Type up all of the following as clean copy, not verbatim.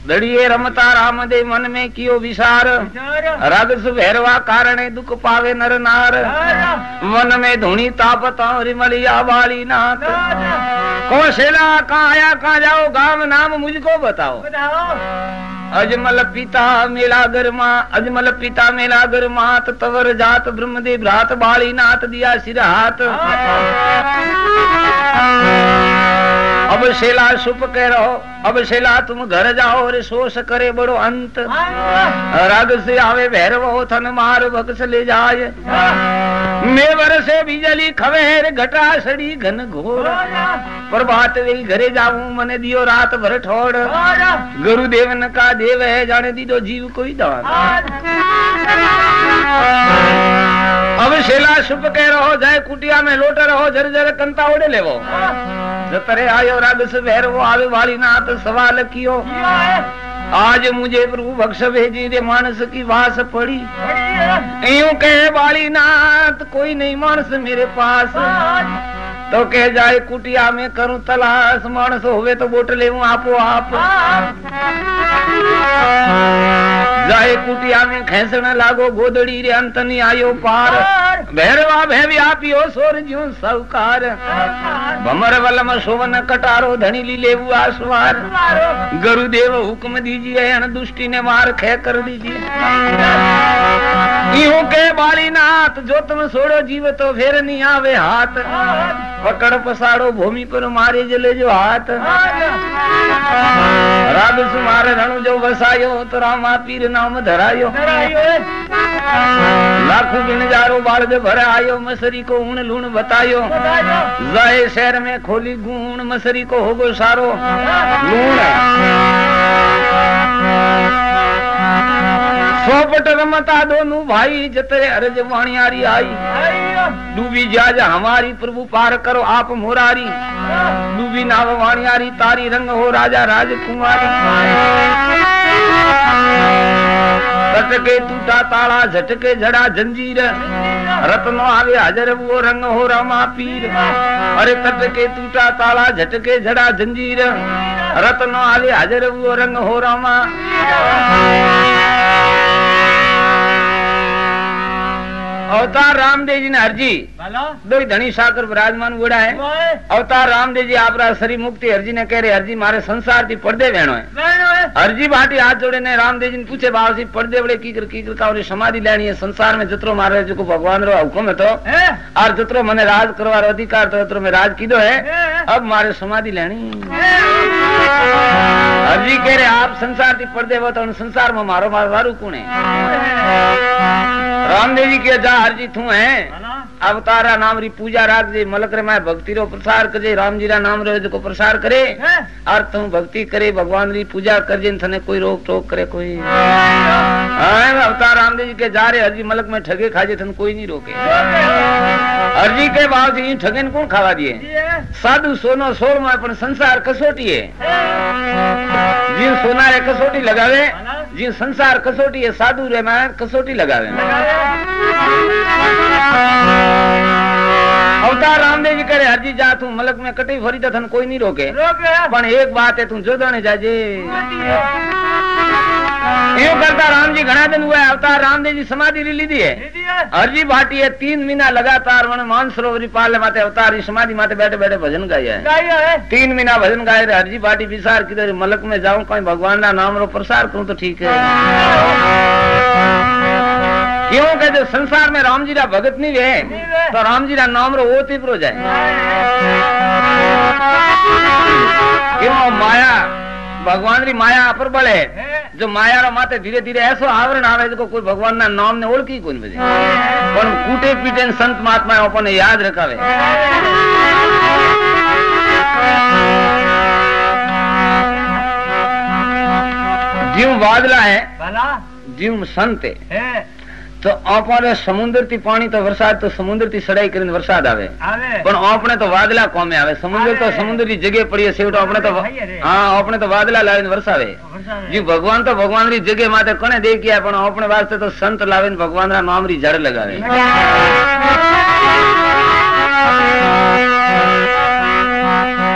दड़िए रमता राम दे मन में कियो विचार, रागस भैरवा कारणे दुख पावे नर नार, मन में धुनी तापत रिमलिया वाली नाथ, कौशला कहाँ आया कहाँ जाओ, गांव नाम मुझको बताओ। अजमल पिता मेलागर माँ, अजमल पिता मेलागर मात, तवर जात ब्रह्मदेव भ्रात बाली नाथ, दिया सिर हाथ। अब शेला सुप कह रहो, अब शेला तुम घर जाओ, रे सोस करे बड़ो अंत, राग से आवे भैरव हो थन मार भगस ले जाए, मेवर से बिजली खवेर घटा सड़ी घन घोर, प्रभात वे घरे जाऊं मने दियो रात भर ठोड़, गुरुदेव न का देव है जाने दी दो जीव कोई दान। अब शेला सुप कह रहो, जाए कुटिया में लोट रहो, जर जर कंता ओढ़े लेवो, जतरे आयो राग से भैरव आवे वाली नाथ, सवाल कियो आज मुझे प्रभु बख्श भेजी रे मानस की वास पड़ी, यूं कहे वाली नाथ कोई नहीं मानस मेरे पास, तो कह जाए कुटिया में करूं तलाश, मानस होवे तो बोट ले आपो आप, जाए कुटिया में खेसण लागो, गोदड़ी रे अंत नहीं आयो पार, भैरवा भैवी आपियो सोर ज्यों सौकार, भमर वलम सोवन कटारो धनी ली लेवु आसवार, गुरुदेव हुक्म दीजिए अन दुष्टि ने मार खे कर दीजिए, यूं के बालीनाथ जो तुम छोड़ो जीव तो फिर नहीं आवे हाथ, पकड़ पसाड़ो भूमि पर मारे जले जो हाथ, राग सुमार रणु जो बसायो, तो रामा पीर नाम धरायो, लाखों बिन जारो बाल जो भर आयो, मसरी को ऊन लूण बतायो, जाए शहर में खोली गुण, मसरी को होगो सारो लूण, सोपट रमता दोनों भाई, जतरे अरज वाणियारी आई, डूबी जाज हमारी प्रभु पार करो आप मुरारी, डूबी नाव वाणियारी तारी, रंग हो राजा राजकुमारी, झटके टूटा ताला झटके झड़ा जंजीर, रत्नो आवे हाजर वो रंग हो रामा पीर, अरे तटके टूटा ताला झटके झड़ा जंजीर, रत्नो आवे हाजर वो रंग हो रामा। अवतार रामदेव जी ने हरजी दो धनी साकर विराजमान उड़ा है, अवतार रामदेव जी आप शरीर मुक्ति हरजी ने कह रहे, हरजी मारे संसार थी पर्दे बहनो है, हरजी भाटी हाथ जोड़े ने रामदेव जी ने पूछे बाबा सी पर्दे बड़े की करता और समाधि लेनी है, संसार में जतरो मारे जो भगवान रो हुक्म है तो और जतरो मने राज करवार अधिकार तो जतरो में राज कीधो है, अब मारे समाधि लेनी। हरजी कह रहे आप संसार थी पर्दे वो तो संसार में मारो मारू कौन है, रामदेव जी के जा हरजी थू है, अवतारा नाम री पूजा राख जे, मलक रे माय भक्ति रो प्रसार करे, राम जी रा नाम रो जो को प्रसार करे, और तुम भक्ति करे भगवान री पूजा कर जे, थने कोई रोक टोक करे कोई, अवतार रामदेव जी के जा रहे हरजी मलक में ठगे खाजे, थन कोई नहीं रोके, हरजी के बाद जी ठगे ने कौन खावा दिए, साधु सोनो सोल में अपन संसार कसोटी है, जी सोना रे कसोटी लगावे, जी संसार कसोटी है, साधु रे में कसोटी लगावे। अवतार रामदेव जी करे हरजी जा तू मलक में कटी फरी तो थन कोई नहीं रोके, पण एक बात है तू जोदणे जाजे, यूं करता राम जी घना दिन हुआ, अवतार रामदेव जी समाधि ली दी है, हरजी भाटी है 3 महीना लगातार वन मानसरोवरी पाले माते अवतार समाधि माते बैठे बैठे भजन गाया है, 3 महीना भजन गाये, हरजी भाटी विचार किधर मलक में जाऊं कहीं भगवान ना नाम रो प्रसार करूं तो ठीक है, क्यों कहते संसार में राम जी रा भगत नहीं वे तो राम जी रा नाम रो वो तीव्र जाए, क्यों माया भगवान री माया अप्रबल है, जो माया रो माते धीरे धीरे ऐसो आवरण आवे जो कोई भगवान ना नाम ने ओळखी कोई बजे, पण कूटे पीटे संत महात्मा अपन याद रखावे, जीव बादला है जीव संत है, तो आपने समुद्र थी पानी तो वरसाद तो समुद्र थी सड़ाई करीने वरसाद आवे, पण आपने तो वादला कोमे आवे, समुद्र तो समुद्र की जगह पड़ी है सेवटो आपने तो हाँ आपने तो वादला लावीने वरसावे, जी भगवान तो भगवान री जगह माते कने दे किया, पण आपने वास्ते तो संत लावीने भगवान रा नाम री जड़ लगावे,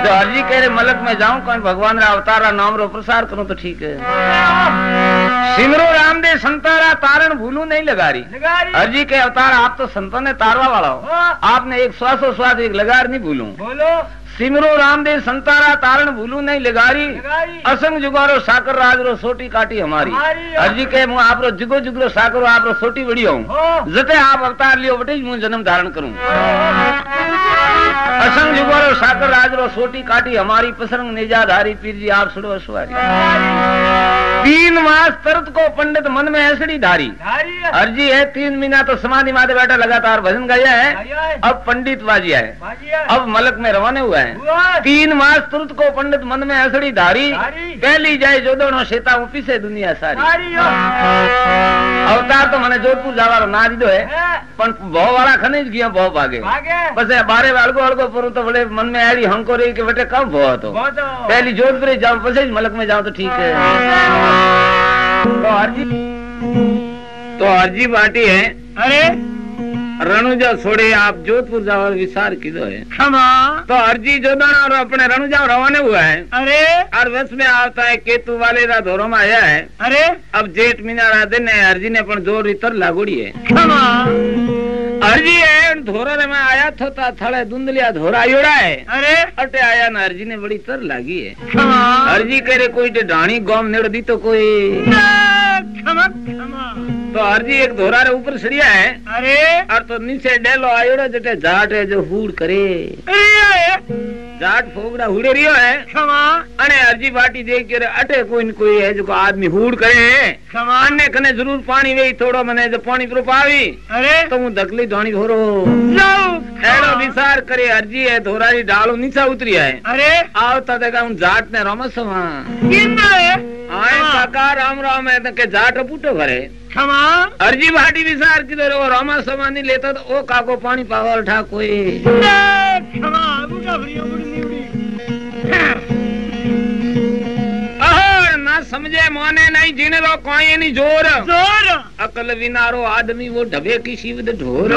तो अर्जी कह रहे मलक में जाऊं कहीं भगवान रा अवतारा नाम रो प्रसार करूं तो ठीक है। सिमरो रामदेव संतारा तारण भूलू नहीं लगा रही। अर्जी के अवतार आप तो संतों ने तारवा वाला हो, आपने एक श्वासो श्वास एक लगार नहीं भूलू। बोलो सिमरो रामदेव संतारा तारण भूलू नहीं लगारी, असंग जुगारो साकर राज रो सोटी काटी हमारी। अर्जी के मुँह आप रो जुगो जुगरो साकरो आप रो सोटी बड़ी हूँ, जते आप अवतार लियो बटे मुँह जन्म धारण करूं। असंग जुगारो साकर राज रो सोटी काटी हमारी, पसरंग निजाधारी पीर जी आप सुनो असवारी। 3 मास तरत को पंडित मन में ऐसड़ी धारी। अर्जी है 3 महीना तो समाधि माते बैठा लगातार भजन गाया है, अब पंडित बाजी है, अब मलक में रवाना हुआ है। 3 मास तुरंत को पंडित मन में ऐसड़ी धारी, पहली जाए जोदोनो शेता ऊपी से दुनिया सारी। अवतार तो मैंने जोधपुर जावारो ना दीदो है, पण भाव वाला खने गया भाव भागे बस बारे अलगो अलगो पर तो बड़े मन में आई हमको रही कि बेटे कब भाव तो पहली जोधपुर जाऊं बस मलक में जाऊं तो ठीक है। तो अर्जी बाटी है। अरे रणुजा छोड़े आप जोधपुर जाओ विचार किधो है क्षमा। तो अर्जी जोदाना और अपने रणुजा रवाना हुआ है। अरे और बस में आता है केतु वाले रा धोरो में आया है। अरे अब जेठ महीना रा दिन है, अर्जी ने पण जोर इतर लागोड़ी है क्षमा। अर्जी है धोरा में आया था थड़े धुंधलिया धोरा आयोड़ा है। अरे अटे आया ना अर्जी ने बड़ी तर लागी है क्षमा। अर्जी करे कोई ढाणी गौम नेड़ दी तो कोई क्षमा क्षमा। तो अर्जी एक धोरा रे ऊपर सड़िया है। अरे और तो नीचे डेलो आयोड़ा जटे जाट है जो हुड़ करे। जाट फोगड़ा हुड़े रियो है क्षमा। अने अर्जी बाटी देख के अटे कोई न कोई है जो आदमी हुड़ करे क्षमा। अन्य कने जरूर पानी वे थोड़ो मने जो पानी पर पावी। अरे तो हूँ दकली धोनी भोरो एड़ो विचार करे। अर्जी है धोरा री डालो नीचा उतरी है। अरे आवता देखा हूँ जाट ने रमसवा आए काका राम राम है के जाट पुटो करे क्षमा। अर्जी भाटी विचार की वो रामा समा नहीं लेता तो ओ काको पानी पावा उठा कोई क्षमा। ना समझे मोने नहीं जीने रो कोई नहीं जोर जोर अकल विनारो आदमी वो ढबे की शिवद ढोर।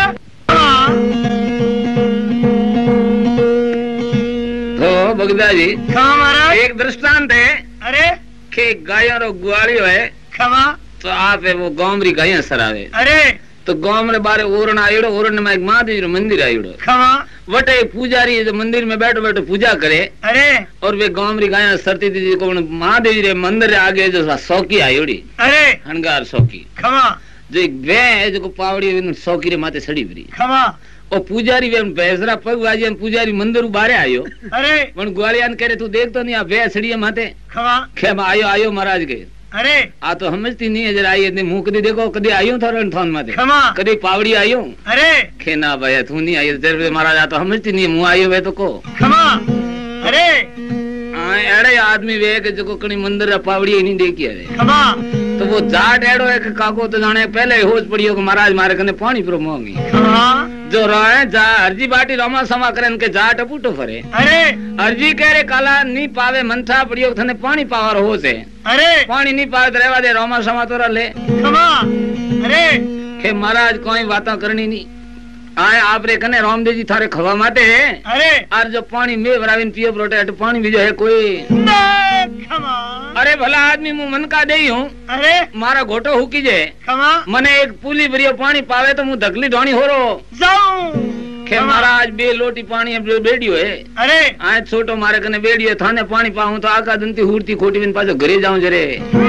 तो बगदा जी एक दृष्टांत है। अरे के गायों रो गुआलियो है क्षमा। तो आप है वो गांवरी गायें सरावे। अरे तो गांव रे बारे ओरण आयोड़ो, ओरण में एक महादेव मंदिर आयोड़ो क्षमा। वटे पुजारी जो मंदिर में बैठो बैठो पूजा करे। अरे और वे गांवरी गायें सरती थी को महादेव रे मंदिर आगे जो सौकी आयोड़ी। अरे हनगार सौकी क्षमा। जो वे है जो पावड़ी सौकी रे माथे सड़ी भरी क्षमा। और पुजारी वे बेसरा पग वाजी पुजारी मंदिर बारे आयो। अरे पण ग्वालियान करे तू देख तो नहीं आ वे सड़ी माथे क्षमा। खेम आयो आयो महाराज के। अरे आ तो समझती नहीं है जरा आई मुंह कदी देखो कदी आयो थारण थान माथे क्षमा। कदी पावड़ी आयो। अरे खेना भाई तू नहीं आई जर महाराज आ तो समझती नहीं मुंह आयो वे तो को क्षमा। अरे एड़े आदमी वे के जो कणी मंदिर पावड़ी नहीं देखी है क्षमा। तो वो जाट एड़ो है कि काको तो जाने पहले होश पड़ियो कि महाराज मारे कने पानी पर मोंगी जो रहे जा अर्जी बाटी रोमा समा करे इनके जाट पुटो फरे। अरे अर्जी कह रे काला नहीं पावे मंथा पड़ियो थने पानी पावर हो से। अरे पानी नहीं पावे रहवा दे रोमा समा तोरा ले क्षमा। अरे के महाराज कोई बातें करनी नहीं आए आप रे कने रामदेव जी थारे खवा माटे है। अरे और जो पानी में भराविन पियो प्रोटे तो पानी भी जो है कोई क्षमा। अरे भला आदमी मुँह मन का दे हूँ। अरे मारा घोटो हुकी जे क्षमा। मने एक पुली भरियो पानी पावे तो मुँह धकली ढोनी हो रो जाऊं के महाराज बे लोटी पानी बेडियो है। अरे आज छोटो मारे कने बेडियो थाने पानी पाऊं तो आका दंती हुरती खोटी बिन पाछो घरे जाऊं जरे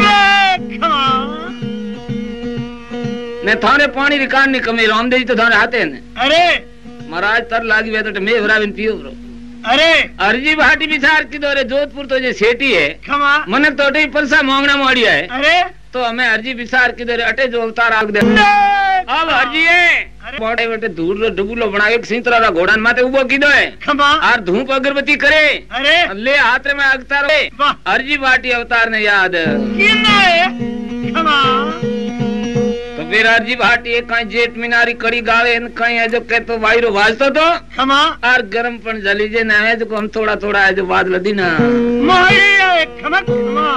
ने थाने पानी रिकार्ड नहीं कमी रामदेव जी तो थाने आते ने। अरे महाराज तर लागी वे तो मैं भराविन पियो ब्रो। अरे अर्जी भाटी विचार की दो रे जोधपुर तो जे सेठी है क्षमा। मने तो अटे परसा मांगना माड़िया है। अरे तो हमें अर्जी विचार की दो रे अटे जो अवतार आग दे अब अर्जी है बड़े बड़े दूर डुबुलो बना के सिंतरा रा घोड़ान माथे उबो कीदो है क्षमा। और धूप अगरबत्ती करे। अरे ले हाथ में अवतार है अर्जी भाटी अवतार ने याद क्षमा। तो फिर अर्जी भाटी कहीं जेठ मीनारी कड़ी गावे कहीं है जो कहते वायरो वाजतो तो क्षमा। और गरम पण जली जे ना है जो हम थोड़ा थोड़ा है जो बादल दी ना क्षमा क्षमा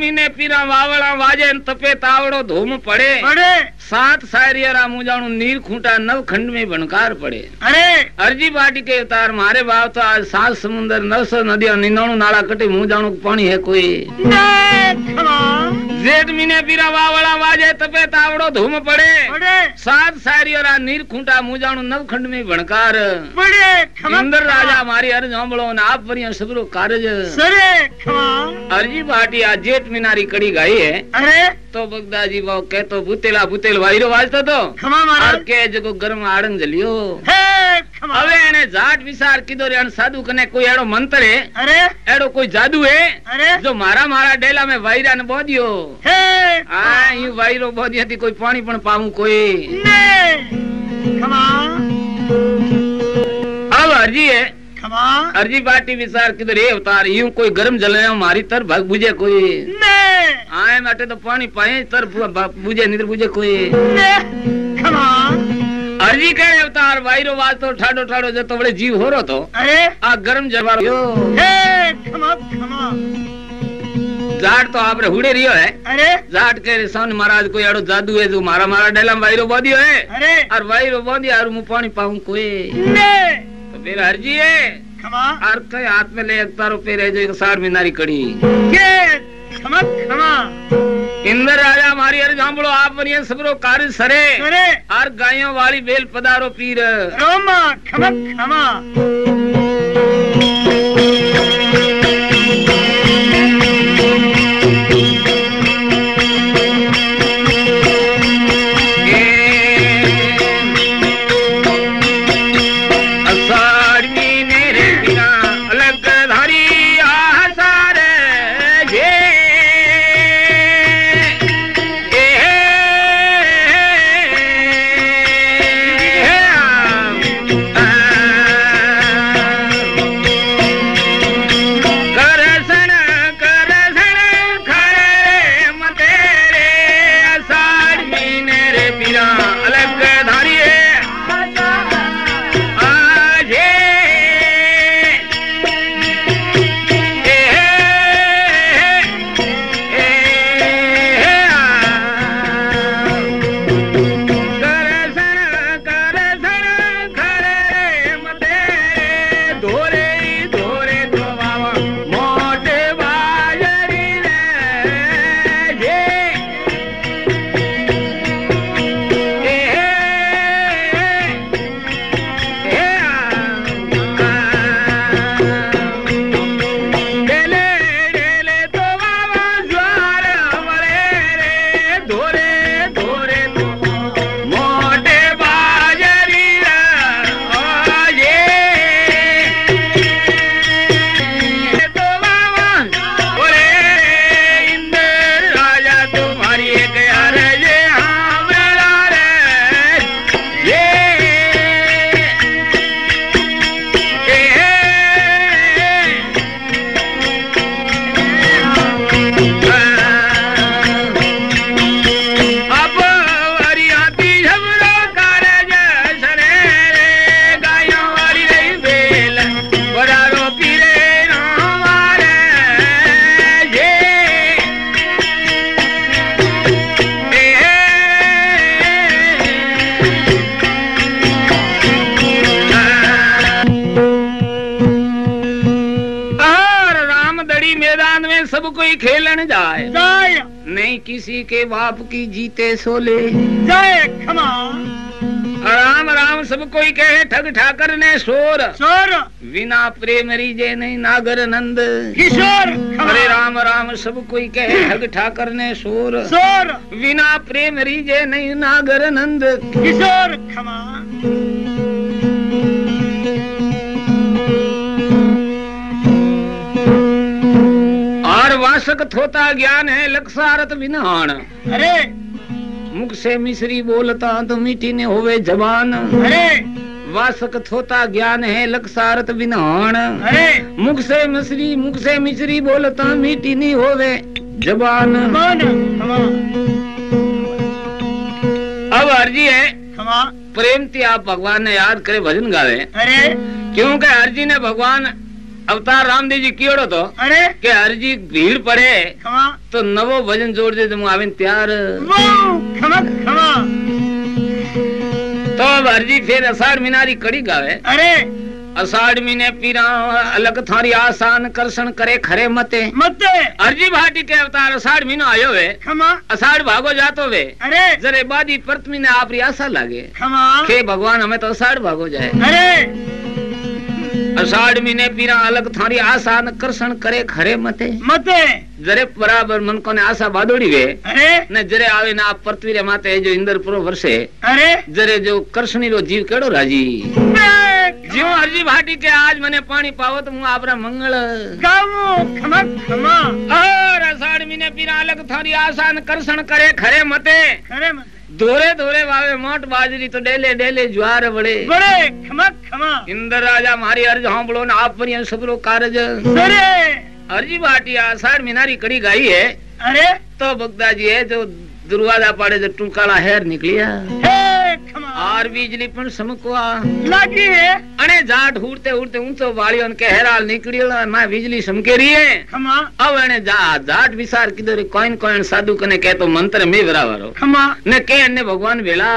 मीने पीरा वावड़ा वाजे तपे तावड़ो धूम पड़े 7 शायरिया मुजाणु नीर खूंटा नव खंड में बनकार पड़े। अरे अर्जी बाटी के अवतार मारे बाप तो आज 7 समुंदर 900 नदियां 99 नाला कटे मुजाणु पानी है कोई। जेठ महीने पीरा वावड़ा वाजे तपे तावड़ो धूम पड़े 7 शायरिया नीर खूंटा मुजाणु नव खंड में बनकार इंद्र राजा मारी हर झोंबड़ो न आप परिया सबरो कारज। अर्जी बाटी आज जेठ मीनारी कड़ी गाई है। अरे तो बगदा जी वो कह तो भूतेला भूतेल वायरो वाजतो तो और के जको गरम आड़न जलियो હવે એને જાટ વિચાર કીધો રે અન સાધુ કને કોઈ એડો મંત્ર હે અરે એડો કોઈ જાદુ હે અરે જો મારા મારા ડેલા में વાયરા ને બોધ્યો હે આ ઈ વાયરો બોધી હતી કોઈ પાણી પણ પાવું કોઈ ને ખમા अब अर्जी है खमा अर्जी बाटी विचार किधर रे अवतार यूं कोई गरम जल मारी तर भाग बुझे कोई ने आए माटे तो पानी पाए तर बुझे निद्र बुझे कोई ने खमा अर्जी कहे अवतार वायरो वाज तो ठाडो ठाडो जो तो बड़े जीव हो रो तो अरे आ गरम जलवारो यो हे खमा खमा जाट तो आपरे हुड़े रियो है। अरे जाट के सोन महाराज कोई एड़ो जादू है जो मारा मारा डेला में वायरो बोधियो है। अरे और वायरो बोधिया और मु पानी पाऊं कोई ने तो फिर अर्जी है खमा और कई हाथ में ले अवतारो पेरे जो 160 मीनारी कड़ी के खमा खमा इंद्र राजा मारी हर जांबड़ो आप बनिए सबरो कार्य सरे अरे और गायों वाली बेल पदारो पीर रोमा खमा खमा खेलन जाए नहीं किसी के बाप की जीते सोले जाए खमा राम राम सब कोई कहे ठग ठाकर ने शोर शोर बिना प्रेम रीजे नहीं नागर नंद किशोर अरे राम राम सब कोई कहे ठग ठाकर ने शोर शोर बिना प्रेम रीजे नहीं नागर नंद किशोर खमा वासक थोता ज्ञान है लक्षारत विनान अरे मुख से मिश्री बोलता तो मीठी ने होवे जबान अरे वासक थोता ज्ञान है लक्षारत विनान अरे मुख से मिश्री बोलता मीठी नहीं होवे जबान। अब अर्जी है प्रेम थी आप भगवान ने याद करे भजन गावे। अरे क्योंकि अर्जी ने भगवान अवतार रामदेव जी कीड़ो तो अरे के हरजी भीड़ पड़े खमा तो नवो भजन जोड़ दे तुम आवे त्यार खमा खमा तो अब हरजी फिर अषाढ़ मीनारी कड़ी गावे अरे अषाढ़ महीने पीरा अलग थारी आसान करसन करे खरे मते मते हरजी भाटी के अवतार अषाढ़ महीनो आयो वे खमा अषाढ़ भागो जातो वे अरे जरे बादी प्रथमी ने आपरी आशा लागे खमा के भगवान हमें तो अषाढ़ भागो जाए अरे अषाढ़ महीने पीरा अलग थारी आसान करसन करे खरे मते मते जरे बराबर मन को ने आशा बादोड़ी वे अरे ने जरे आवे ना आप पृथ्वी रे माते जो इंद्र पुरो वर्षे अरे जरे जो कृष्णी रो जीव केड़ो राजी जीव हरजी भाटी के आज मने पानी पावो तो मु आपरा मंगल गावो खमा खमा और अषाढ़ महीने पीरा अलग थारी आसान करसन करे खरे मते खरे मते धोरे धोरे वावे मोट बाजरी तो डेले डेले ज्वार बड़े बड़े खमा खमा इंद्र राजा मारी अर्ज हांबड़ो न आप पर सबरो कारज अरे हरजी भाटी आषाढ़ मीनारी कड़ी गाई है अरे तो बगदा जी है जो दुर्वादा पाड़े जो टूकाला हेर निकलिया हे खमा और बिजली पण समकवा लागी है अने जाट उड़ते उड़ते ऊंचो वालियों के हेराल निकलियो ना बिजली समके रही है खमा अब एने जाट विचार किधर कोइन कोइन साधु कने कहे तो मंत्र में बराबर खमा ने के ने भगवान वेला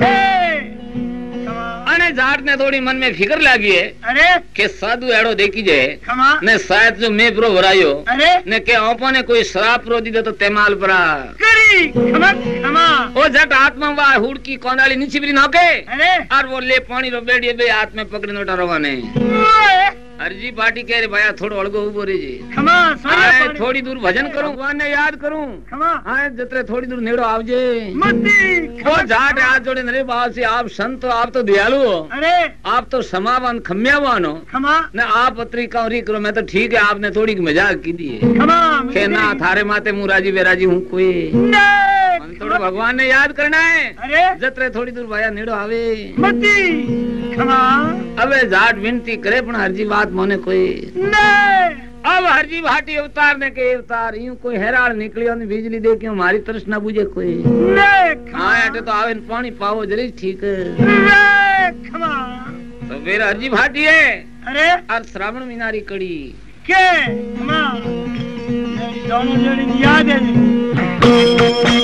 अने जाट ने थोड़ी मन में फिकर लागी है अरे के साधु एड़ो देखी जे खमा ने शायद जो मैं प्रो भरायो अरे ने के ओपो ने कोई शराब प्रो दी तो तेमाल परा करी खमा खमा ओ जट आत्मा वा हुड़की कोंडाली नीचे भी नोके अरे और वो ले पानी रो बेड़िए बे हाथ में पकड़े नोटा रवाने हरजी पार्टी कह रहे भाया थोड़ा अड़गो उबो रे जी खमा आए थोड़ी दूर भजन करूं भगवान ने याद करूं खमा आए जतरे थोड़ी दूर नेड़ो आवजे मती वो जाट हाथ जोड़े नरे बाबा से आप संत हो आप तो दयालु हो अरे आप तो समावान खम्यावान हो खमा ने आप पत्री कौरी करो मैं तो ठीक है आपने थोड़ी मजाक की दी है खमा के ना थारे माते मुराजी बेराजी हूँ कोई थोड़ा भगवान ने याद करना है अरे जतरे थोड़ी दूर भाया नेड़ो आवे मती खमा अबे जाट विनती करे पण हरजी बात मोने कोई अब हरजी भाटी अवतार ने के अवतार यूं कोई हैरान निकलियो ने बिजली दे के हमारी तरस ना बुझे कोई हाँ अटे तो आवे पानी पाओ जरी ठीक खमा तो फिर हरजी भाटी है अरे और श्रावण मीनारी कड़ी के खमा दोनों जड़ी याद है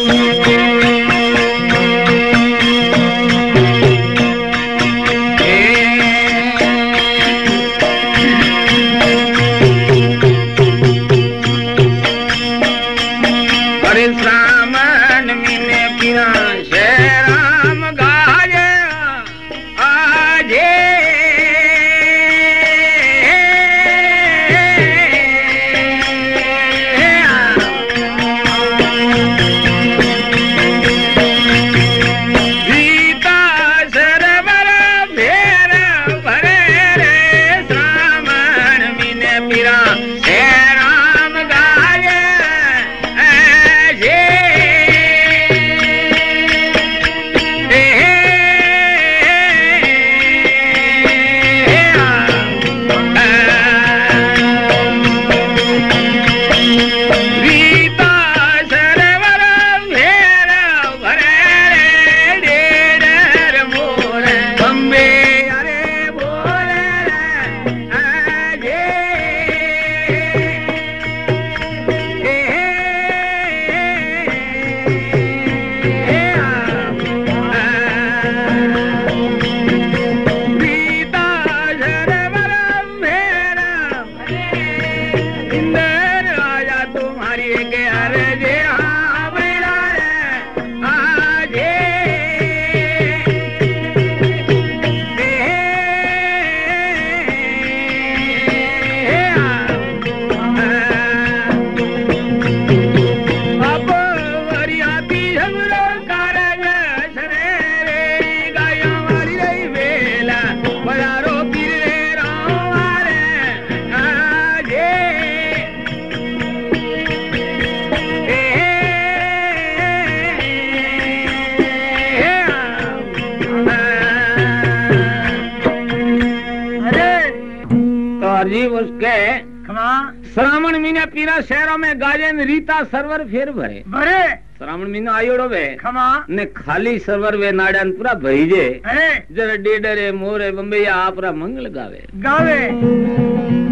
श्रावण महीने पीरा शहरों में गाजन रीता सरवर फेर भरे भरे श्रावण महीनो आयोड़ो वे खमा ने खाली सरवर वे नाड़न पूरा भरी जे अरे जरा डेडरे मोरे बम्बे आपरा मंगल गावे गावे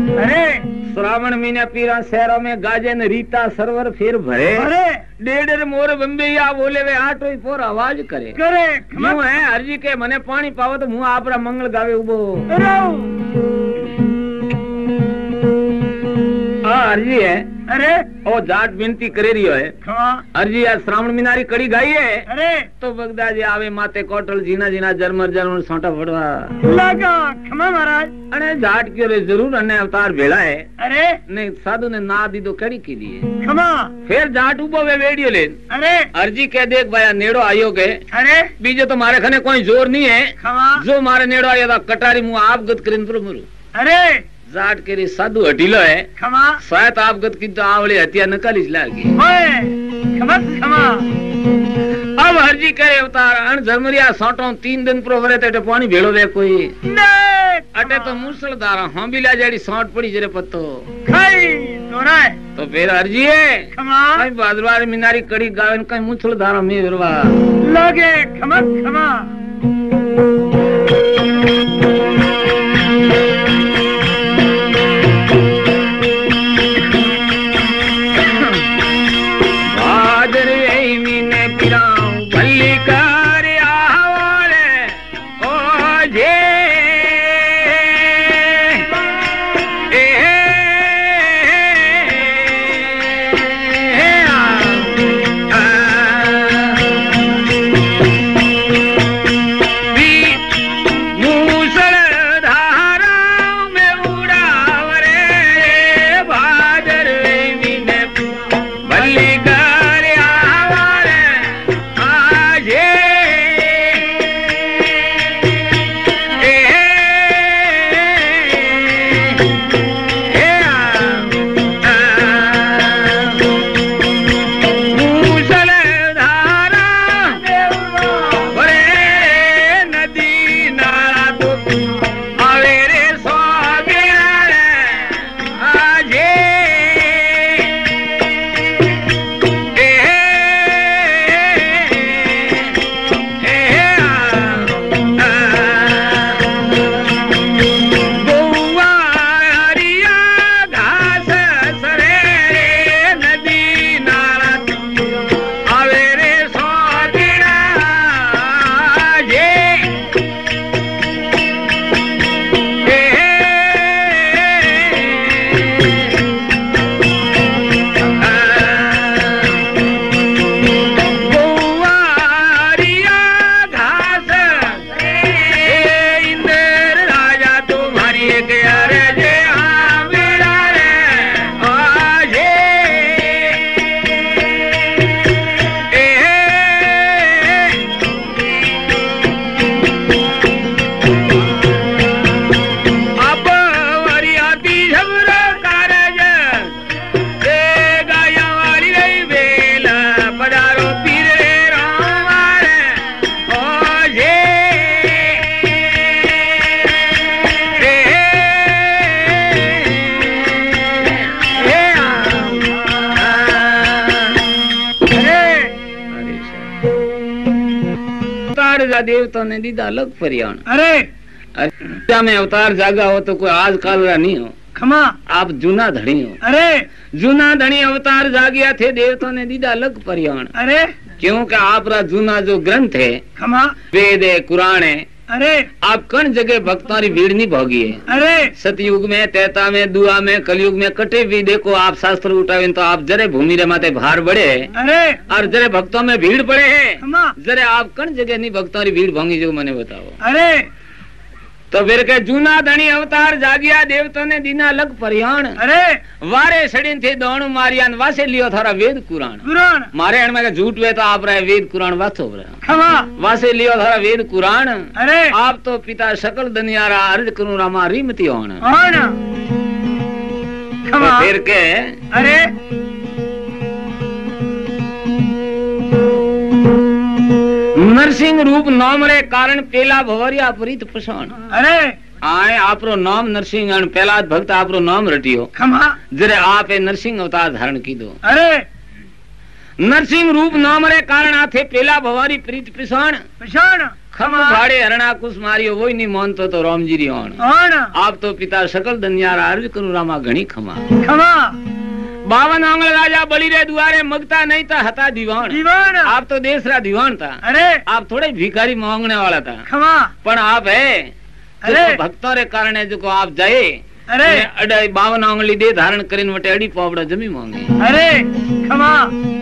अरे श्रावण महीने पीरा शहरों में गाजे न रीता सरवर फिर भरे अरे डेढ़ मोर बम्बे या बोले वे आटो फोर आवाज करे करे क्यों है हरजी के मने पानी पावो तो मुँह आपरा मंगल गावे उबो हरजी है अरे ओ जाट विनती करे रियो है हरजी आज श्रावण मीनारी कड़ी गाई है अरे तो बगदा जी आवे माते कोटल जीना जीना जरमर जरमर सोटा फड़वा लगा खमा महाराज अने जाट क्यों रे जरूर अने अवतार भेड़ा है अरे नहीं साधु ने ना दी तो कड़ी की दिए खमा फिर जाट उबो वे वीडियो ले अरे अर्जी कह देख भाया नेड़ो आयो के अरे बीजे तो मारे खने कोई जोर नहीं है खमा जो मारे नेड़ो आया था कटारी मुँह आप गत करें तो मरू अरे जाट के रे साधु हटीलो है खमा शायद आप गत की तो आवले हत्या नकाली लागी खमा खमा अब हरजी करे अवतार अन झरमरिया सोटो 3 दिन प्रोवरे ते पानी भेड़ो वे कोई अटे तो मूसलधारा हम भी ला जाड़ी सोट पड़ी जरे पत्तो खाई दोराय तो फिर हरजी है खमा कहीं बादरवार मीनारी कड़ी गावन कहीं मूसलधारा में विरवा लगे खमा खमा देवता ने दीदा अलग परियाण अरे में अवतार जागा हो तो कोई आज काल नहीं हो खमा आप जूना धनी हो अरे जूना धनी अवतार जागिया थे देवता ने दीदा अलग परियाण अरे क्योंकि आपरा जूना जो ग्रंथ है खमा वेद है कुरान है अरे आप कन जगह भक्तों की भीड़ नहीं भोगी है अरे सतयुग में त्रेता में दुआ में कलयुग में कटे भी देखो आप शास्त्र उठावे तो आप जरे भूमि रे माते भार बढ़े अरे और जरे भक्तों में भीड़ पड़े है खमा जरे आप कन जगह नहीं भक्तों की भीड़ भोंगी जो मैंने बताओ अरे तो फिर के जूना धनी अवतार जागिया देवता ने दीना अलग परियाण अरे वारे सड़ी थे दोनों मारियान वासे लियो थारा वेद कुरान कुरान मारे अण में झूठ वे तो आप रहे वेद कुरान वाथो खमा वासे लियो थारा वेद कुरान अरे आप तो पिता सकल दुनियारा अर्ज करूं रामा रीमती होना खमा तो फिर के अरे नरसिंह रूप नाम रे कारण पेला भवरिया प्रीत पसंद अरे आए आपरो नाम नरसिंह अन पहला भक्त आपरो नाम रटियो खमा जरे आप नरसिंह अवतार धारण की दो अरे नरसिंह रूप नाम रे कारण आथे पेला भवारी प्रीत पिसाण पिछाण खम भाड़े हरणा कुछ मारियो वही नहीं मानतो तो राम जी री आण आप तो पिता सकल दुनिया अर्ज करू रामा घणी खमा खमा 52 आंगल राजा बलि रे दुआरे मगता नहीं था हता दीवान दीवान आप तो देश रा दीवान था अरे आप थोड़े भिखारी मांगने वाला था खमा पण आप है अरे भक्तों रे कारण जो आप जाए अरे अड़ाई 52 आंगली दे धारण करीन वटे अड़ी पावड़ा जमी मांगी अरे खमा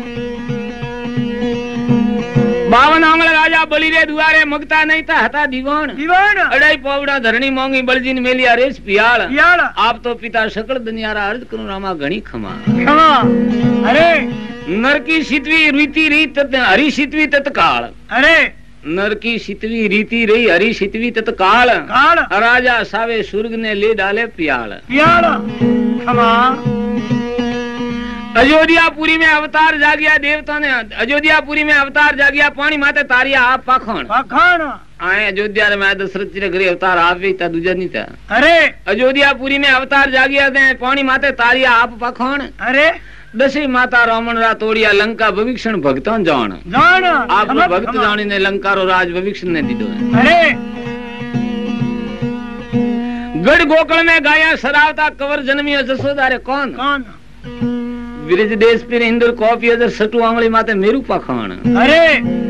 52 आंगल राजा बलि रे दुआरे मगता नहीं था हता दीवान दीवान अड़ाई पावड़ा धरणी मांगी बलजीन मेलिया रेस पियाल यार आप तो पिता सकल दुनिया रा अर्ज करू रामा घणी खमा खमा अरे नर की सितवी रीति रीत हरि सितवी तत्काल अरे नर की सितवी रीति रही हरि सितवी तत्काल काल राजा सावे सुर्ग ने ले डाले पियाल यार खमा अयोध्यापुरी में अवतार जागिया देवता ने अयोध्यापुरी में अवतार जागिया पानी माते तारिया आप पाखण पाखण आए अयोध्या में दशरथ जी रे घरे अवतार आप भी था दूजा नहीं था अरे अयोध्यापुरी में अवतार जागिया दे पानी माते तारिया आप पाखण अरे दशी माता रावण रा तोड़िया लंका भविष्ण भक्तों जान जान आप भक्त जानी ने लंका रो राज भविष्ण ने दीदो है अरे गढ़ गोकल में गाया सरावता कवर जन्मियो जसोदा रे कौन कौन ब्रिज देश पर इंदुर कॉपी अदर सटू आंगली माते मेरू पाखान अरे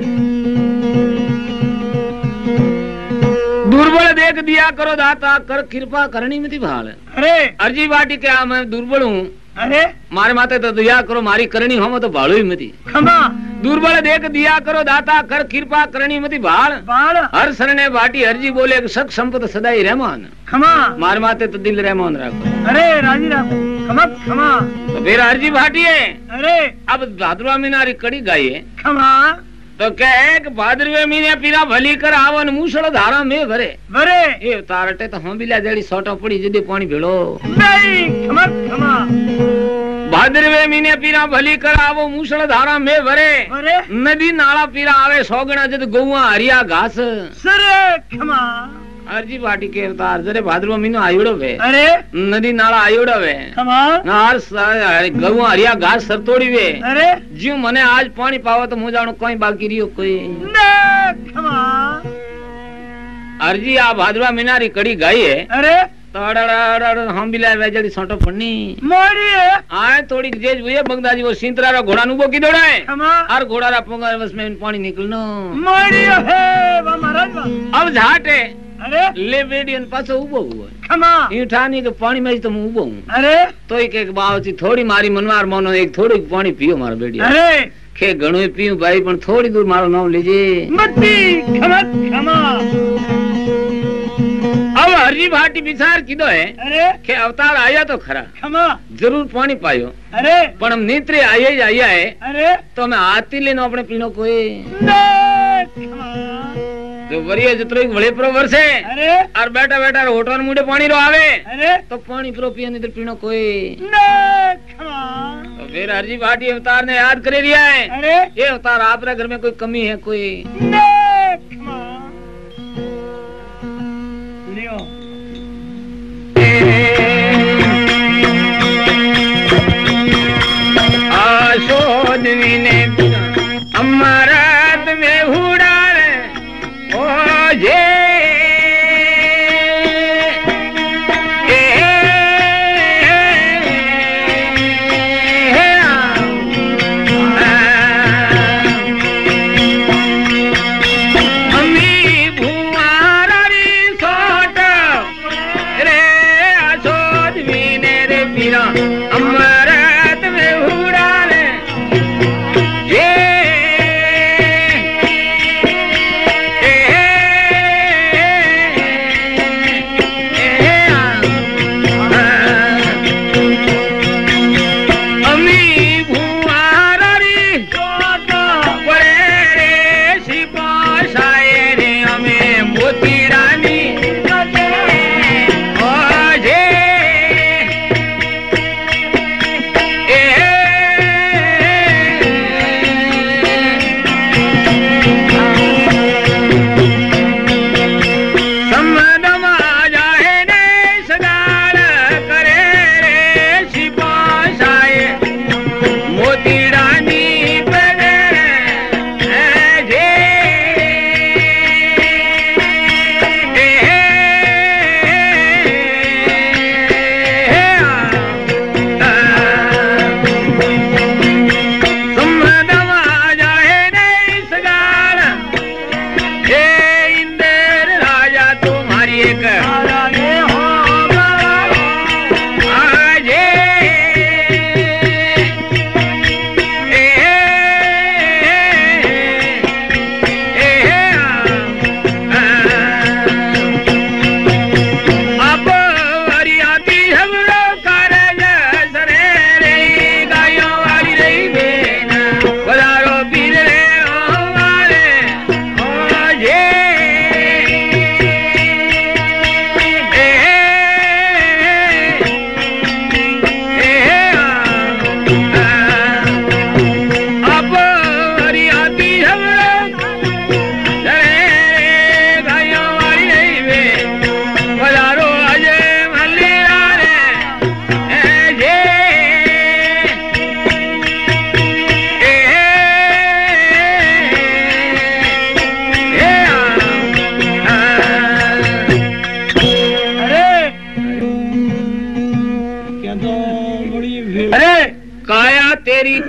दुर्बल देख दिया करो दाता कर कृपा करनी मती भाल अरे अर्जी बाटी क्या मैं दुर्बल हूँ अरे मारे माते तो दया करो मारी करनी हो तो भाड़ो ही मती खमा दुर्बल देख दिया करो दाता कर कृपा करनी मती भाल बाल हर सरने बाटी हरजी बोले सख संपत सदाई रहमान खमा मार माते तो दिल रहमान रखो अरे राजी राखो खमा खमा तो फिर हरजी भाटी है अरे अब भाद्रवा मीनारी कड़ी गाई है खमा तो कहे कि भाद्रवे महीने पीरा भली कर आवन मूसळ धारा में भरे बरे ए तारटे तो हम बिला जेड़ी सोटो पड़ी जदी पानी भेड़ो नहीं खमा खमा भाद्रवे महीने पीरा भली कर आवो मूसळ धारा में भरे बरे नदी नाला पीरा आवे सोगना जद गौवा हरिया घास सरे खमा अर्जी बाटी के अवतार जरे भाद्रवा महीनो आयोड़ो वे अरे नदी नाला आयोड़ो वे खमा नार गौवा हरिया घास सरतोड़ी वे अरे ज्यू मने आज पानी पावो तो मुझे जानो कोई बाकी रियो कोई नहीं खमा अर्जी आ भाद्रवा मीनारी कड़ी गाई है अरे हम बिला वेजड़ी सोटो पन्नी मोड़ी है आए थोड़ी जेज हुई बगदाजी वो सिंतरा रा घोड़ा नुबो की दौड़ा है खमा हर घोड़ा रा पोंगा बस में पानी निकलनो मोड़ी है वो महाराज अब झाट है अरे ले बेडियन पाछो उबो हुआ खमा ईठानी के पानी में तो मैं उबो हूं अरे तो एक बावची थोड़ी मारी मनवार मोनो एक थोड़ी पानी पियो मारो बेडिया अरे के घणो पीऊ भाई पण थोड़ी दूर मारो नाम लीजे मती खमा खमा अब हरजी भाटी विचार कीधो है अरे के अवतार आया तो खरा खमा जरूर पानी पायो अरे पण हम नेत्रे आया है अरे तो हमें आती लेनो अपने पीनो कोई नहीं खमा जो वरिया जितरो एक बड़े प्रो वर्ष है अरे और बैठा बैठा होटल मुड़े पानी रो आवे अरे तो पानी प्रो पिया नहीं तो पीनो कोई नहीं खमा तो फिर हरजी भाटी अवतार ने याद करे रिया है अरे ये अवतार आप रे घर में कोई कमी है कोई नहीं खमा लियो आशोदवी ने अमरात में हुड़ार ओ जे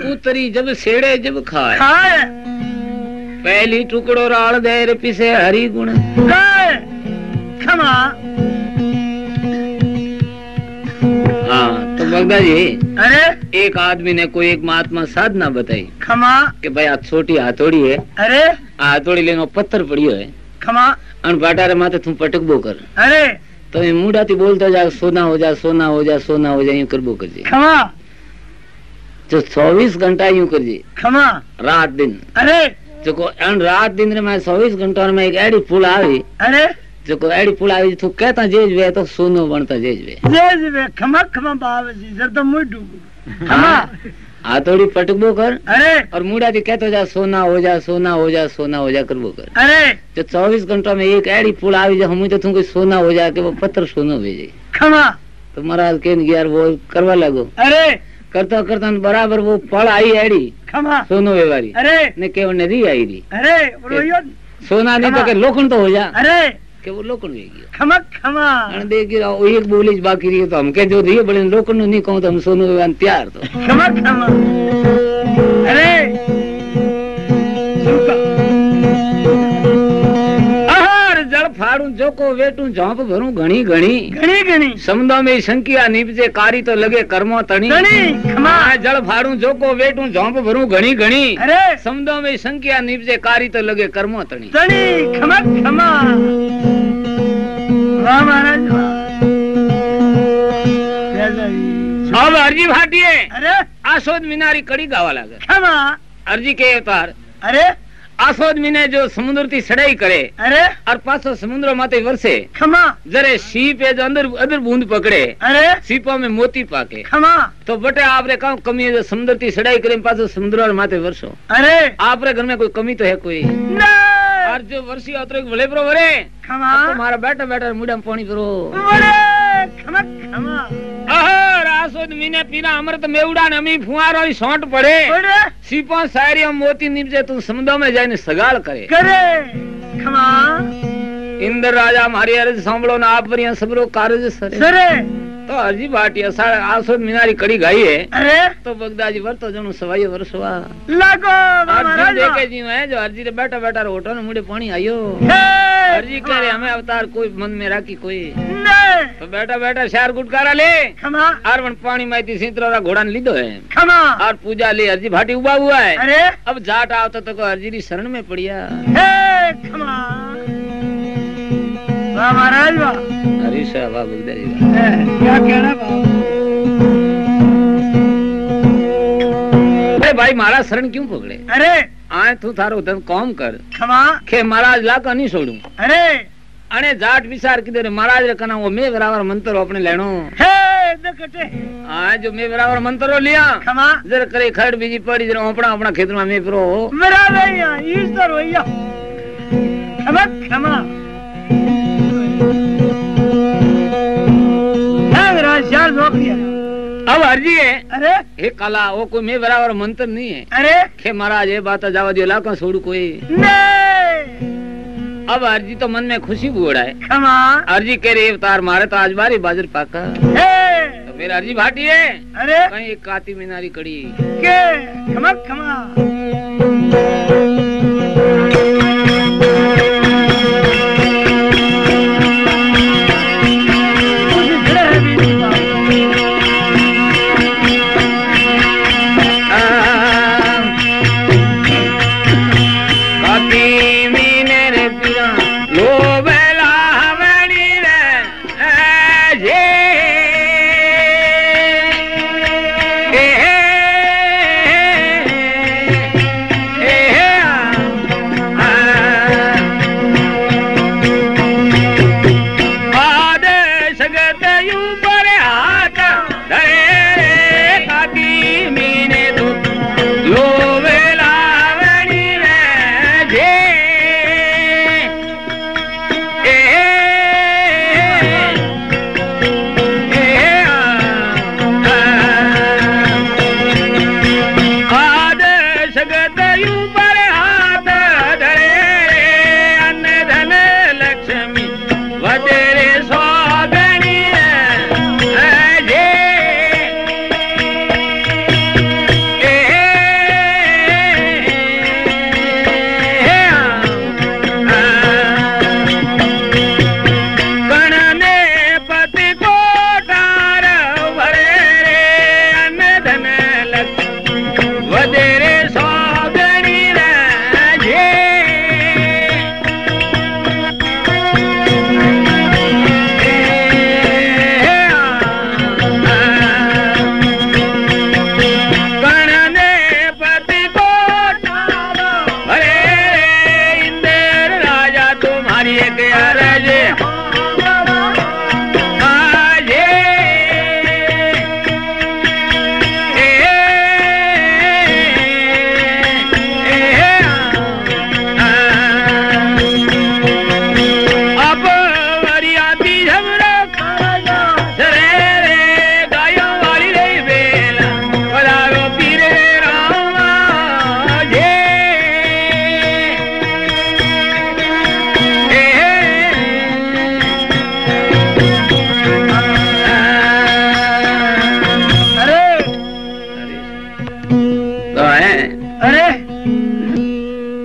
उतरी जब सेड़े जब खाए खाए पहली टुकड़ो राल दे रे पिसे हरि गुण गाए क्षमा। हाँ तो बगदा जी अरे एक आदमी ने कोई एक महात्मा साधना बताई क्षमा। कि भाई आ छोटी हाथोड़ी है अरे हाथोड़ी लेनो पत्थर पड़ियो है क्षमा। अन बाटारे माथे तू पटकबो कर अरे तो ये मुंडा थी बोलता जा सोना हो जा सोना हो जा सोना हो जा यूं करबो कर जी क्षमा। जो 24 घंटा यूं कर जी क्षमा। रात दिन अरे जो को अन रात दिन रे मैं 24 घंटा में एक एडी फूल आवी अरे जो को एडी फूल आवी तू कहता जेज वे तो सोनो बनता जेज वे जय वे क्षमा क्षमा बाबा जी जर तो मुझ डूब क्षमा। हाथोड़ी पटकबो कर अरे और मुंडा थी कहतो जा सोना हो जा सोना हो जा सोना हो जा करबो कर अरे जो 24 घंटा में एक एडी फूल आवी जो हम तो तुमको सोना हो जा के वो पत्थर सोनो भेजे क्षमा। तो महाराज के यार वो करवा लगो अरे करता करता बराबर वो पड़ आई एडी क्षमा। सोनो व्यवहारी अरे ने के नदी आई री अरे रोयो सोना नहीं तो के लोखंड तो हो जा अरे के वो लोखंड वे गया क्षमा क्षमा। अन देख गिरा वो एक बोली बाकी रही तो हम के जो रही बड़े लोखंड नहीं कहूं तो हम सोनो व्यवहार तैयार तो क्षमा क्षमा। अरे आहार जल फाड़ू जो को वेटू झोंप भरू घणी घणी घनी घनी समुद्र में संख्या निपजे कारी तो लगे कर्मो तणी घनी क्षमा। जल फाड़ू जो को वेटू झोंप भरू घणी घणी अरे समुद्र में संख्या निपजे कारी तो लगे कर्मो तणी तनी क्षमा क्षमा। वाह महाराज वाह। जय जय। अब अर्जी भाटिए अरे आसोद मीनारी कड़ी गावा लागे क्षमा। अर्जी के अवतार अरे आसोद मीने जो समुद्र थी सड़ाई करे अरे और पासो समुद्र माते वर्षे क्षमा। जरे सीप है जो अंदर अदर बूंद पकड़े अरे सीपो में मोती पाके क्षमा। तो बटे आपरे काम कमी है जो समुद्र थी सड़ाई करे पासो समुद्र और माते वर्षो अरे आपरे घर में कोई कमी तो है कोई नहीं और जो वर्षी अतरे भले प्रो भरे क्षमा। तुम्हारा बैठा बैठा मुड़ा में पानी भरो अरे क्षमा क्षमा। अहर आसोद मीने पीना अमृत मेवड़ा नमी फुआरो ही सोंट पड़े अरे सीपो सारी मोती निपजे तू समुद्र में जाने सगाल करे करे क्षमा। इंद्र राजा हमारी अर्ज सांभळो ना आप पर सबरो कार्य सरे सरे तो अर्जी भाटिया साढ़े आसोद मीनारी कड़ी गाई है अरे तो बगदाजी वर तो जणु सवाई वर्षवा लागो अर्जी महाराज देखे जी है जो अर्जी रे बैठा बैठा रोटो ने मुड़े पानी आयो अर्जी कह रहे हमें अवतार कोई मन में राखी कोई नहीं तो बैठा बैठा शार गुटकारा ले क्षमा। आरवन पानी माइती सिंतरा घोड़ा ने लीधो है क्षमा। और पूजा ले अर्जी भाटी उबा हुआ है अरे अब जाट आवता तो अर्जी री शरण में पड़िया हे क्षमा। वाह महाराज वाह। हरी साहब बगदारी क्या कहना बाबा। अरे भाई महाराज शरण क्यों पकड़े अरे आए तू थारो धन कौम कर क्षमा। के महाराज लाका नहीं छोड़ू अरे अने जाट विचार किधर महाराज रे कना वो मैं बराबर मंत्र अपने लेनो हे दकटे आ जो मैं बराबर मंत्र लिया क्षमा। जर करे खड़ बीजी पड़ी जर अपना अपना खेत में मैं प्रो मेरा भैया ईश्वर भैया क्षमा क्षमा। मेरा शार रोक दिया। अब अर्जी है अरे हे काला वो कोई मैं बराबर मंत्र नहीं है अरे के महाराज ये बात जावा दियो लाका छोड़ू कोई नहीं अब अर्जी तो मन में खुशी बुड़ा है क्षमा। अर्जी कह रही अवतार मारे तो आज बारी बाजर पाका हे तो मेरा अर्जी भाटी है अरे कहीं एक काती मीनारी कड़ी के क्षमा क्षमा।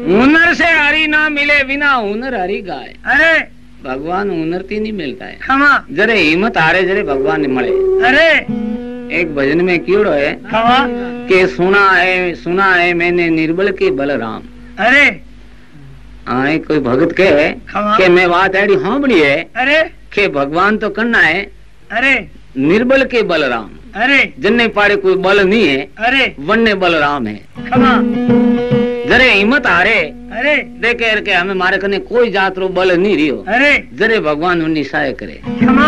हुनर से हरी ना मिले बिना हुनर हरी गाय। अरे भगवान हुनर थी नहीं मिलता है। खमा जरे हिम्मत हारे जरे भगवान ने मले। अरे एक भजन में कीड़ो है खमा के सुना है मैंने निर्बल के बलराम। अरे हाँ कोई भगत के खमा के मैं बात ऐडी हाँ बड़ी है अरे के भगवान तो करना है अरे निर्बल के बलराम। अरे जन्ने पाड़े कोई बल नहीं है अरे वन्ने बलराम है। खमा जरे हिम्मत हारे अरे देखे के हमें मारे कने कोई जात रो बल नहीं रियो अरे जरे भगवान उन्नी सहाय करे। खमा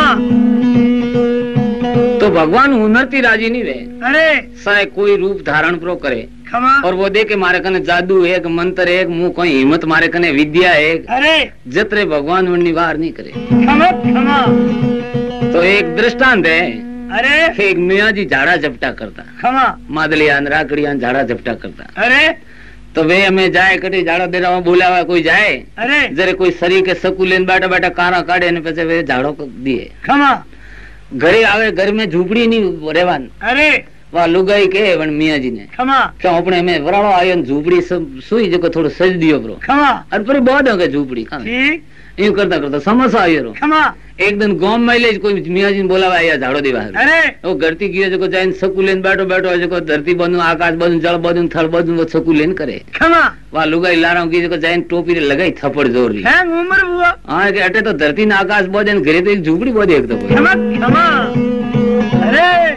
तो भगवान हुनरती राजी नहीं वे अरे सहाय कोई रूप धारण प्रो करे खमा और वो देखे मारे कने जादू एक मंत्र एक मुंह कोई हिम्मत मारे कने विद्या एक अरे जतरे भगवान उन्नी वार नहीं करे। खमा खमा तो एक दृष्टांत है अरे कि एक मियाँ जी झाड़ा झपटा करता खमा मादलियान राकड़ियान झाड़ा झपटा करता। अरे तो वे हमें जाए कटे झाड़ा दे रहा बोला कोई जाए अरे जरे कोई शरीर के सकू लेन बैठा बैठा कारा काढ़े ने पैसे वे झाड़ो को दिए। खमा घरे आवे घर में झूपड़ी नहीं रेवान अरे वह लुगाई के वन मियाँ जी ने खमा क्यों अपने में वराड़ो आयो झूपड़ी सब सुई जो थोड़ो सज दियो ब्रो खमा और फिर बहुत हो गए झूपड़ी ठीक यूं करता करता समस्या आयो रो। खमा एक दिन गांव में ले कोई मियाँ जी ने बोलावा या झाड़ो देवा अरे वो घरती गियो जो जाइन सकू लेन बैठो बैठो जो धरती बंधु आकाश बंधु जल बंधु थल बंधु वो सकू लेन करे। खमा वहाँ लुगाई लारा की जो जाइन टोपी रे लगाई थप्पड़ जोर ली। है उम्र बुआ हाँ के अटे तो धरती ने आकाश बोझन घरे तो एक झूपड़ी बोझ एक तो खमा खमा अरे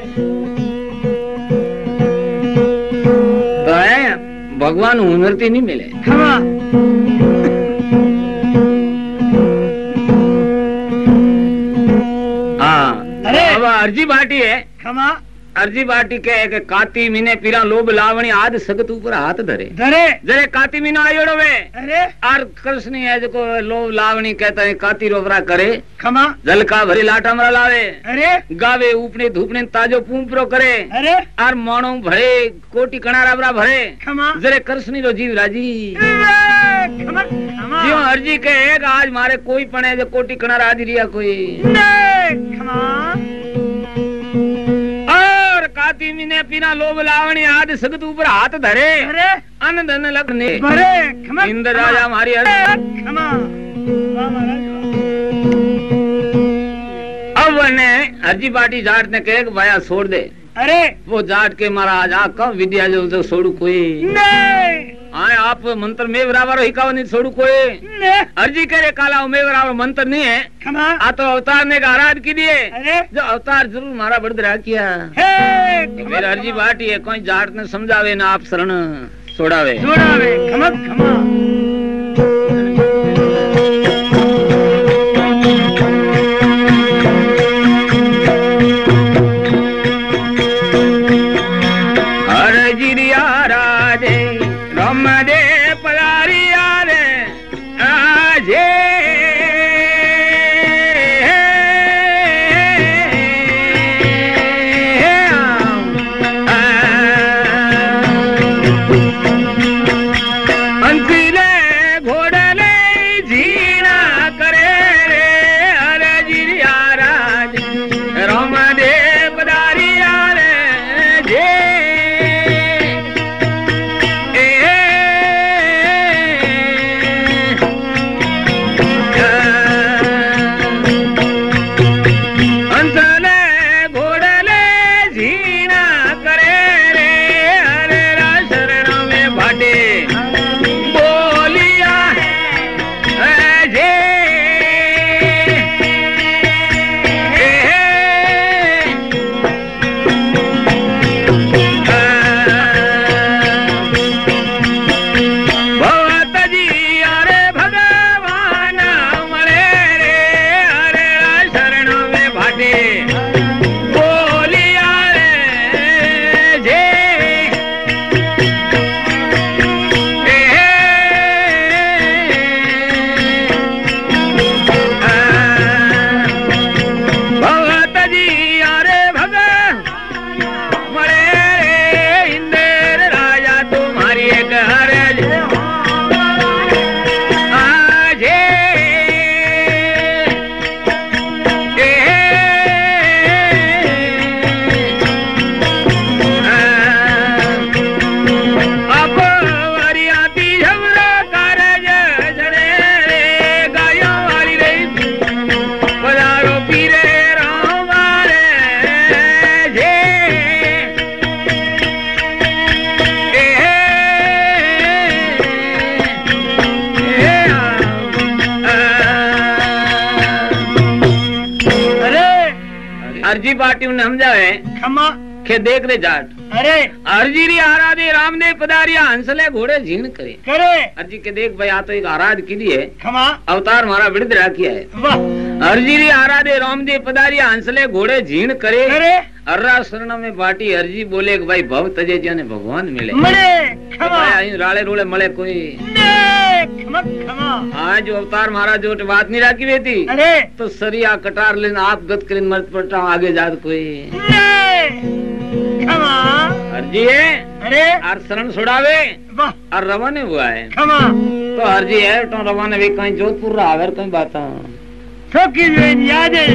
तो है भगवान हुनरती नहीं मिले। खमा हाँ अरे अब अर्जी बाटी है खमा अर्जी बाटी के काती मीने पीरा लोभ लावणी आद सगत ऊपर हाथ धरे धरे जरे काती मीनो आयोड़ो वे अरे आर कृष्ण है जो लोभ लावणी कहता है काती रोवरा करे खमा जल का भरी लाटा मरा लावे अरे गावे उपने धूपने ताजो पूंपरो करे अरे आर मानो भरे कोटि कणाराबरा भरे खमा जरे कृष्ण रो जीव राजी खमा खमा जियो अर्जी के एक आज मारे कोई पने जो कोटि कणारा आदि रिया कोई खमा और काती मीने पीना लोभ लावणी आदि सगत ऊपर हाथ धरे अरे अन धन लखने भरे खमा इंद्र राजा हमारी खमा वाह महाराज अब ने अर्जी पाटी जाट ने कहे भाया छोड़ दे। अरे वो जाट के महाराज आ कब विद्या जो छोड़ू कोई नहीं आए आप मंत्र में बराबर ही का नहीं छोड़ू कोई नहीं अर्जी करे काला में बराबर मंत्र नहीं है खमा आ तो अवतार ने का आराध की दिए अरे जो अवतार जरूर मारा बड़दरा किया हे मेरा अर्जी बाटी है कोई जाट ने समझावे ना आप शरण छोड़ावे जोड़ावे खमा खमा अंत हरजी पार्टी उन्हें समझावे खमा के देख रे जाट अरे हरजी री आराधे रामदेव पधारिया हंसले घोड़े झीण करे करे हरजी के देख भाई आ तो एक आराध की दी है खमा अवतार मारा विरुद्ध राखिया है वाह हरजी री आराधे रामदेव पधारिया हंसले घोड़े झीण करे करे अर्रा शरण में बाटी हरजी बोले कि भाई भव तजे जने भगवान मिले मरे खमा भाई राले रोले मले कोई खमा खमा आज अवतार महाराज जो बात नहीं राखी हुई थी अरे तो सरिया कटार लेन आप गत करिन मत पड़ता आगे जात कोई खमा हरजी है अरे और शरण छुड़ावे वाह और रवाने हुआ है खमा तो हरजी है तो रवाने भी कहीं जोधपुर रहा अगर कहीं बात तो की याद है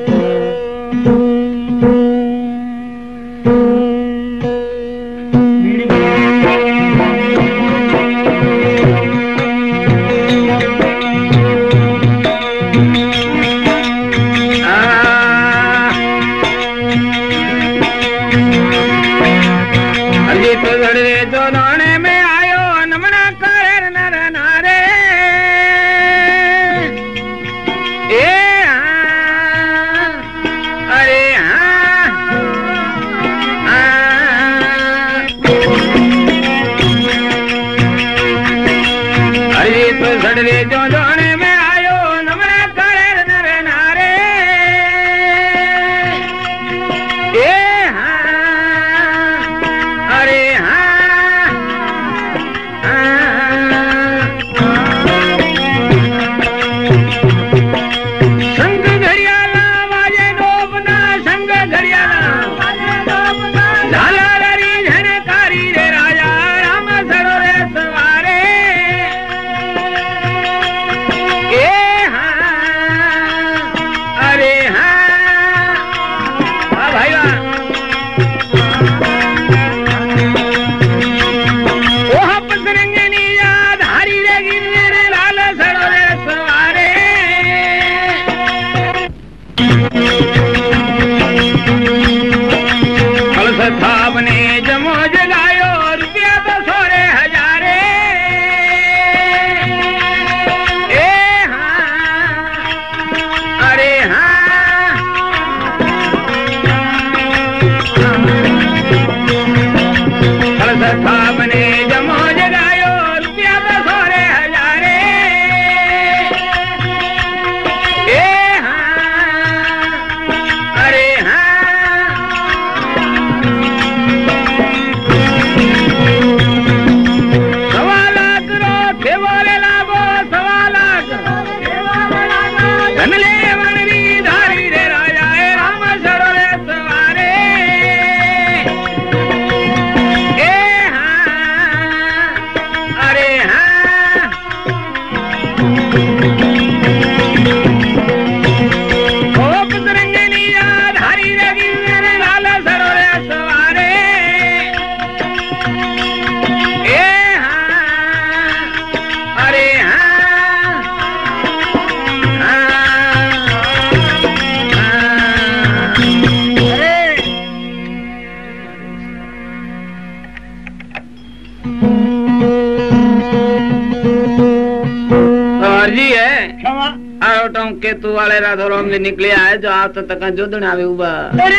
केतु वाले राधोराम में निकले आए जो आप तक जोधन आवे उबा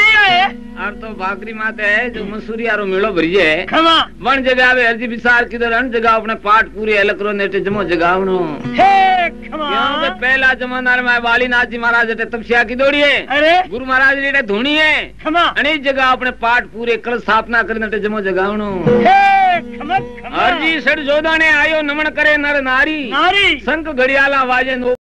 और तो भाकरी माते है जो मसूरिया रो मेलो भरिए है वन जगह आवे हरजी विसार किधर अन जगह अपने पाठ पूरी अलकरो नेटे जमो जगावनो हे खमा यहाँ पहला जमाना में वाली नाथ जी महाराज ने तपस्या की दौड़ी है अरे गुरु महाराज ने धुनी है खमा अनेक जगह अपने पाठ पूरे कल स्थापना करने नेटे जमो जगावनो हे खमा हरजी सड़ जोधा ने आयो नमन करे नर नारी नारी संक घड़ियाला वाजे